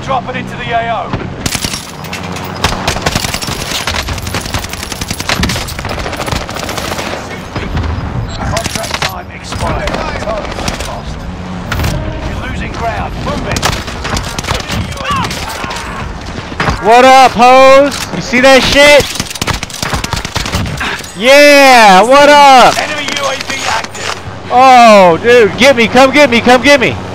dropping into the AO. Contract time expired. Target lost. You're losing ground. Move it. What up, hoes? You see that shit? Yeah, what up? Enemy UAV active. Oh, dude, get me, come get me, come get me.